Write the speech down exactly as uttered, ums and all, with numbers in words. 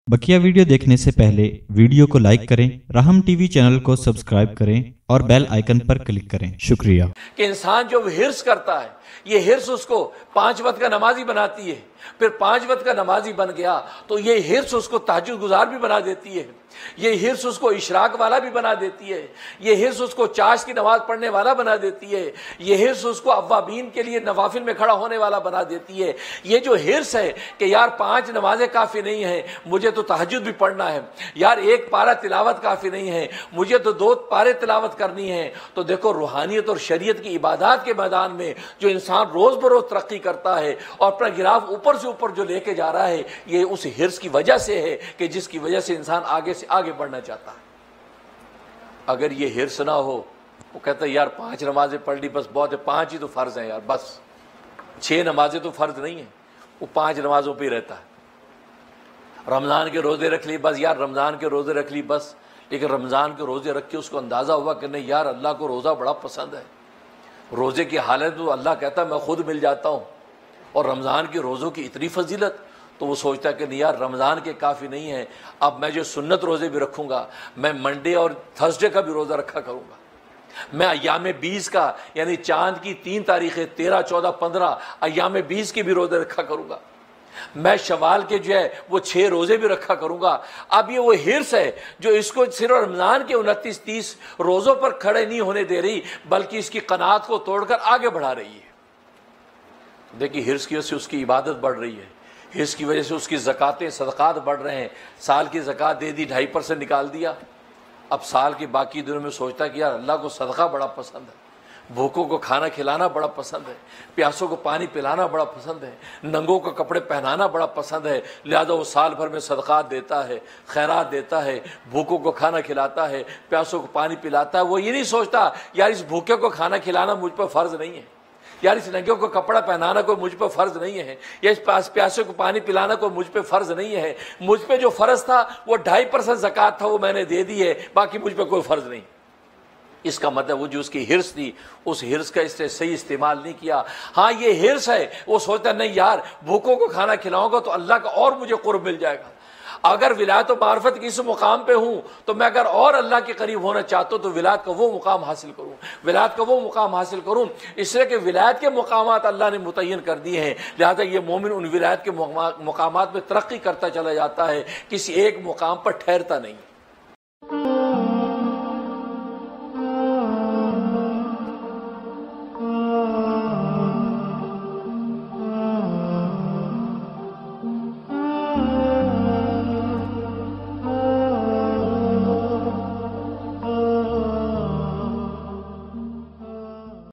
बकिया video देखने से पहले वीडियो को लाइक करें, राहम टीवी चैनल को सब्सक्राइब करें और बेल आइकन पर क्लिक करें। शुक्रिया। कि इंसान जो हिर्स करता है, ये हिर्स उसको पांच वक्त का नमाजी बनाती है। फिर पांच वक्त का नमाजी बन गया तो ये हिर्स उसको तहज्जुद गुजार भी बना देती है। ये हिर्स उसको इशराक वाला भी बना देती है। ये हिर्स उसको चाश की नमाज पढ़ने वाला बना देती है। ये हिर्स उसको अव्वाबीन के लिए नवाफिल में खड़ा होने वाला बना देती है। ये जो हिर्स है कि यार पांच नमाजें काफ़ी नहीं है, मुझे तो तहज्जुद भी पढ़ना है, यार एक पारा तिलावत काफ़ी नहीं है, मुझे तो दो पारे तिलावत करनी है। तो देखो, रूहानियत और शरीयत की इबादत के मैदान में जो इंसान रोज़ बरोज़ तरक्की करता है और अपना गिराफ ऊपर से ऊपर जो लेके जा रहा है, ये उस हिर्स की वजह से है कि जिसकी वजह से इंसान आगे से आगे बढ़ना चाहता है। अगर ये हिर्स ना हो, वो कहता है यार पांच नमाजें पढ़ ली बस बहुत है, पांच ही तो फर्ज हैं यार, बस छह नमाजें तो फर्ज नहीं है, वो पांच नमाजों पे ही रहता है। रमज़ान के रोज़े रख ली बस, यार रमज़ान के रोज़े रख ली बस। लेकिन रमज़ान के रोज़े रख के उसको अंदाज़ा हुआ कि नहीं यार अल्लाह को रोज़ा बड़ा पसंद है। रोज़े की हालत तो अल्लाह कहता है मैं खुद मिल जाता हूँ, और रमज़ान के रोज़ों की इतनी फजीलत, तो वो सोचता है कि नहीं यार रमज़ान के काफ़ी नहीं है, अब मैं जो सुन्नत रोज़े भी रखूँगा, मैं मंडे और थर्सडे का भी रोज़ा रखा करूँगा, मैं अय्याम बीस का यानी चांद की तीन तारीखें तेरह चौदह पंद्रह अय्याम बीस के भी रोज़े रखा करूँगा, मैं शवाल के जो है वो छः रोज़े भी रखा करूँगा। अब ये वो हिर्स है जो इसको सिर्फ रमज़ान के उनतीस तीस रोज़ों पर खड़े नहीं होने दे रही, बल्कि इसकी कनात को तोड़कर आगे बढ़ा रही है। देखिए, हिर्स की वजह से उसकी इबादत बढ़ रही है, हिर्स की वजह से उसकी ज़कातें सदक़ात बढ़ रहे हैं। साल की ज़कात दे दी, ढाई परसेंट निकाल दिया, अब साल के बाकी दिनों में सोचता है कि यार अल्लाह को सदक़ा बड़ा पसंद है, भूखों को खाना खिलाना बड़ा पसंद है, प्यासों को पानी पिलाना बड़ा पसंद है, नंगों को कपड़े पहनाना बड़ा पसंद है। लिहाजा वो साल भर में सदक़ात देता है, खैरात देता है, भूखों को खाना खिलाता है, प्यासों को पानी पिलाता है। वो ये नहीं सोचता यार इस भूखे को खाना खिलाना मुझ पर फ़र्ज़ नहीं है, यार इस नंगे को कपड़ा पहनाना कोई मुझ पर फ़र्ज़ नहीं है, या इस प्यास प्यासे को पानी पिलाना कोई मुझ पर फ़र्ज़ नहीं है। मुझ पे जो फ़र्ज़ था वो ढाई परसेंट ज़कात था, वो मैंने दे दी है, बाकी मुझ पर कोई फ़र्ज़ नहीं। इसका मतलब वो जो उसकी हिर्स थी, उस हिर्स का इसने सही इस्तेमाल नहीं किया। हाँ, ये हिर्स है, वो सोचता नहीं यार भूखों को खाना खिलाऊंगा तो अल्लाह का और मुझे कुर्ब मिल जाएगा। अगर विलायत व मार्फत की इस मुकाम पे हूँ तो मैं अगर और अल्लाह के करीब होना चाहता हूँ तो विलायत का वो मुकाम हासिल करूँ, विलायत का वो मुकाम हासिल करूँ। इसलिए कि विलायत के मुकामात अल्लाह ने मुतय्यन कर दिए हैं, लिहाजा ये मोमिन उन विलायत के मुकामात में तरक्की करता चला जाता है, किसी एक मुकाम पर ठहरता नहीं।